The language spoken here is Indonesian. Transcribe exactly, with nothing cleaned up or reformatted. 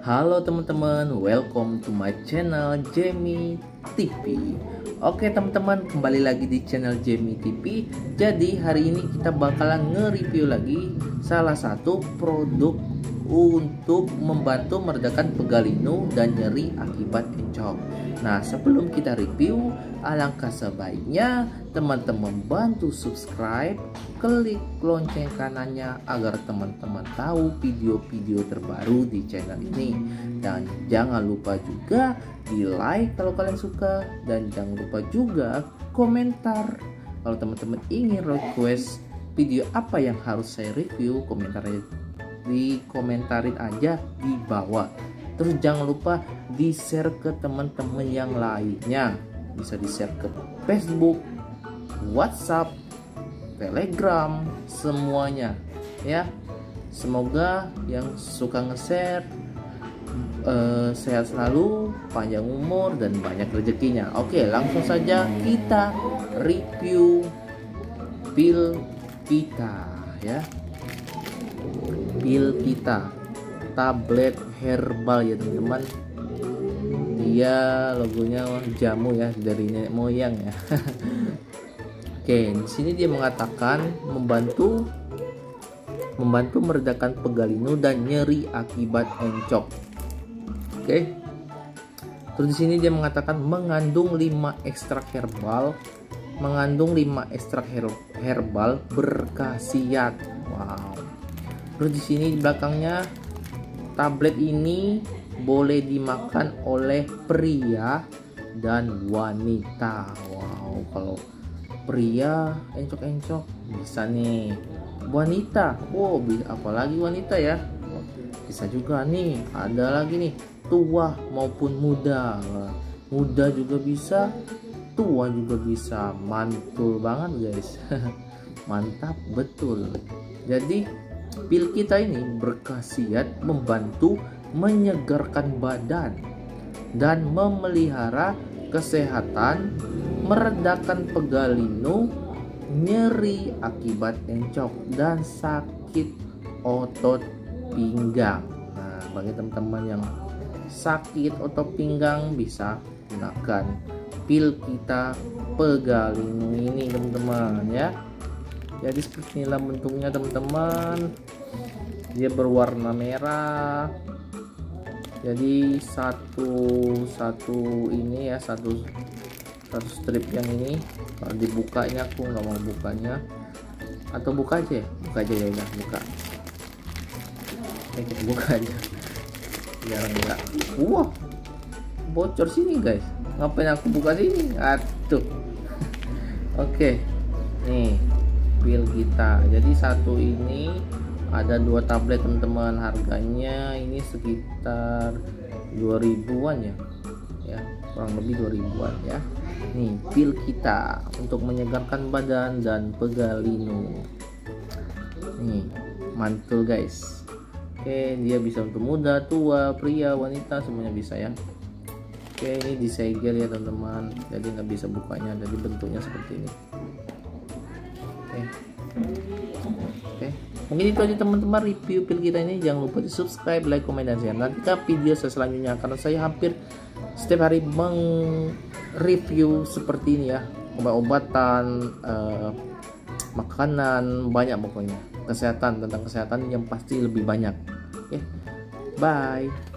Halo teman-teman, welcome to my channel Jamie T V. Oke teman-teman, kembali lagi di channel Jamie T V. Jadi hari ini kita bakalan nge-review lagi salah satu produk untuk membantu meredakan pegal linu dan nyeri akibat encok. Nah, sebelum kita review, alangkah sebaiknya teman-teman bantu subscribe, klik lonceng kanannya agar teman-teman tahu video-video terbaru di channel ini. Dan jangan lupa juga di like kalau kalian suka, dan jangan lupa juga komentar kalau teman-teman ingin request video apa yang harus saya review. Komentarnya dikomentarin aja di bawah. Terus jangan lupa di share ke teman-teman yang lainnya, bisa di share ke Facebook, WhatsApp, Telegram, semuanya ya. Semoga yang suka nge-share eh, sehat selalu, panjang umur, dan banyak rezekinya. Oke, langsung saja kita review pil kita ya. Pil kita tablet herbal ya teman-teman. Dia logonya jamu ya, dari nenek moyang ya. Oke, di sini dia mengatakan membantu membantu meredakan pegal linu dan nyeri akibat encok. Oke. Terus di sini dia mengatakan mengandung lima ekstrak herbal, mengandung lima ekstrak her- herbal berkhasiat. Wow. Terus di sini di belakangnya, tablet ini boleh dimakan oleh pria dan wanita. Wow, kalau pria encok-encok bisa nih. Wanita, wow, apalagi wanita ya, bisa juga nih. Ada lagi nih, tua maupun muda. Muda juga bisa, tua juga bisa. Mantul banget guys. Mantap betul. Jadi pil kita ini berkhasiat membantu menyegarkan badan dan memelihara kesehatan, meredakan pegal linu, nyeri akibat encok, dan sakit otot pinggang. Nah, bagi teman-teman yang sakit otot pinggang bisa gunakan pil kita pegal linu ini teman-teman ya. Jadi seperti inilah bentuknya teman-teman. Dia berwarna merah. Jadi satu satu ini ya, satu satu strip yang ini kalau dibukanya, aku nggak mau bukanya, atau buka aja ya, buka aja ya, udah buka. Oke, kita buka aja biar enggak. Wah, bocor sini guys. Ngapain aku buka sini? Aduh. Oke, nih pil kita. Jadi satu ini ada dua tablet teman-teman. Harganya ini sekitar dua ribuan ya. Ya, kurang lebih dua ribuan ya. Nih pil kita untuk menyegarkan badan dan pegal linu. Nih, mantul guys. Oke, dia bisa untuk muda, tua, pria, wanita, semuanya bisa ya. Oke, ini disegel ya teman-teman. Jadi nggak bisa bukanya. Jadi bentuknya seperti ini. Oke. Oke, mungkin itu aja teman-teman review pil kita ini. Jangan lupa di subscribe, like, komen, dan share. Nantikan video saya selanjutnya, karena saya hampir setiap hari meng-review seperti ini ya, obat-obatan, eh, makanan, banyak pokoknya. Kesehatan, tentang kesehatan yang pasti lebih banyak. Oke, bye.